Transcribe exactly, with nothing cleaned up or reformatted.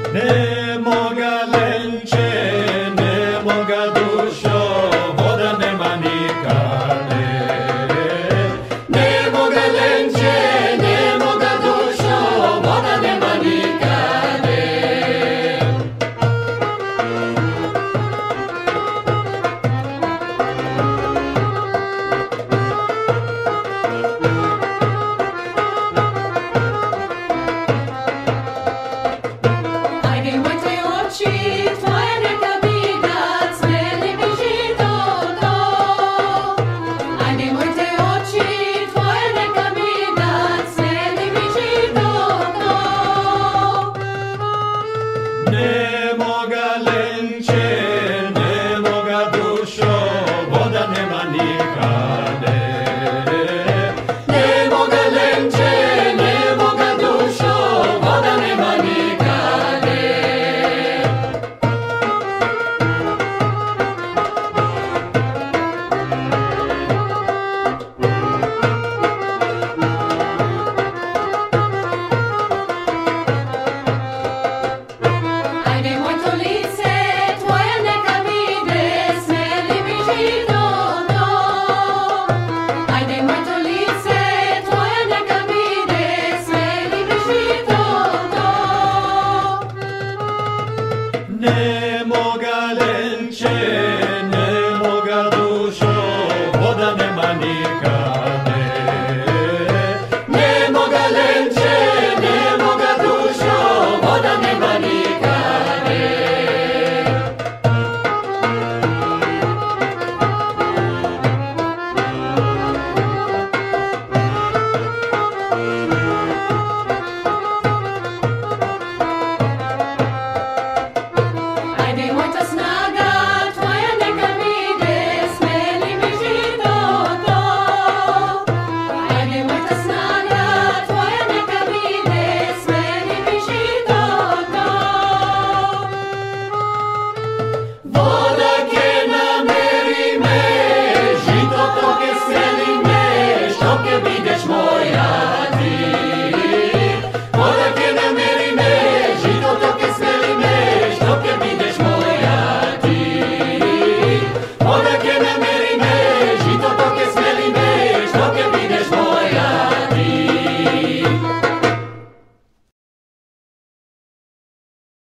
Ne moga lenče, ne moga dušo, voda nema nikade. Ne moga lenče, ne moga dušo, voda nema nikade. Tvoje neka vidat, smeli mi žito to. Aj nemojte oči, tvoje neka vidat, smeli mi žito to. Ne moga lenče, ne moga dušo, voda nema nikade. Ne moga lenče, ne moga dušo, voda nema nikade. Aj nemoj to lice, tvoje neka vide, smeli mi žito to. Aj nemoj to lice, tvoje neka vide, smeli mi žito to. Ne